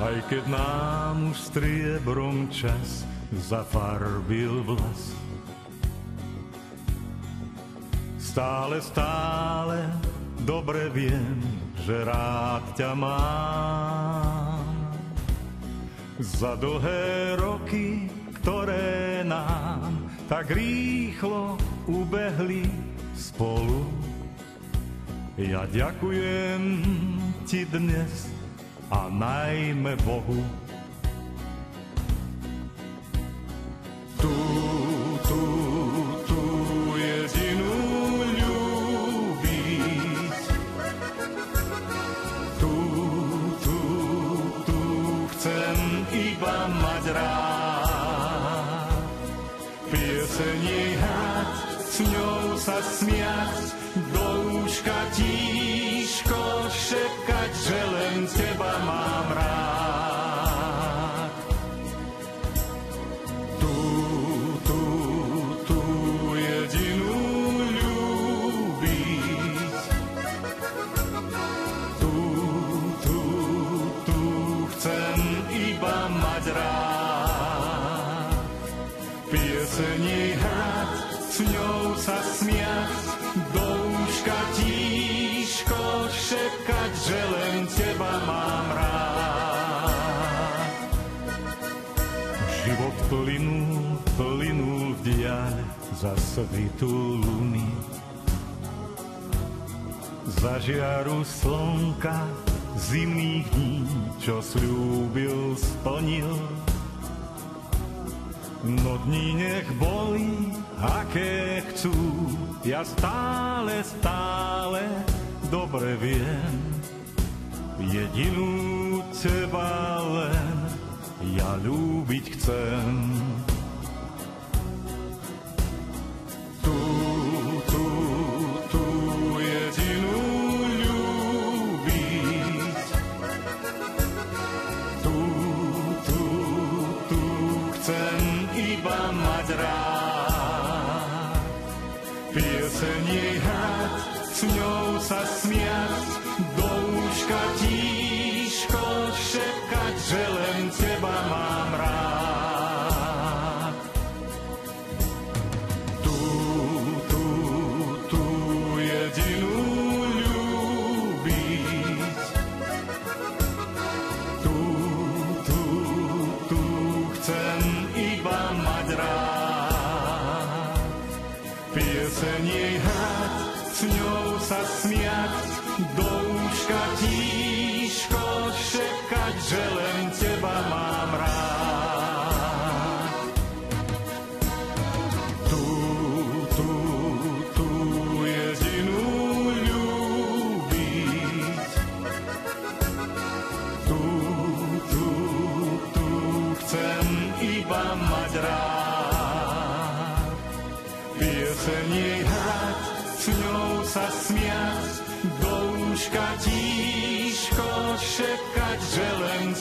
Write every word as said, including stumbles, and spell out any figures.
Aj keď nám už striebrom čas zafarbil vlas. Stále, stále dobre viem, že rád ťa mám. Za dlhé roky, ktoré nám tak rýchlo ubehli spolu, ja ďakujem ti dnes a najmä Bohu. Tú, tú, tú jedinú ľúbiť. Tú, tú, tú chcem iba mať rád. Pieseň jej hrať, s ňou sa smiať, do úška tížko šepkať, že len teba mám rád. Tú, tú, tú jedinú ľúbiť. Tú, tú, tú chcem iba mať rád. Pieseň jej hrať, s ňou sa smiať, do úška tížko šepkať, že len teba mám rád. Život plynul, plynul v diaľ za svitu luny, za žiaru slnka zimných dní, čo sľúbil, splnil. No dní nech boli, aké chcú, ja stále, stále dobre viem, jedinú teba len ja ľúbiť chcem. Tú, tú, tú jedinú ľúbiť. Tú, tú, tú chcem iba mať rád. Pieseň jej hrať, s ňou sa smiať, do úška tížko šepkať, že len teba mám rád. Tú, tú, tú jedinú ľúbiť. Tú, tú, tú chcem iba mať rád. Pieseň jej hrať, s ňou sa smiať, do úška tížko šepkať, že len teba mám rád. Tú, tú, tú jedinú ľúbiť. Tú, tú, tú chcem iba mať rád. Pieseň jej hrať, s ňou sa smiať, do úška tížko šepkať, že len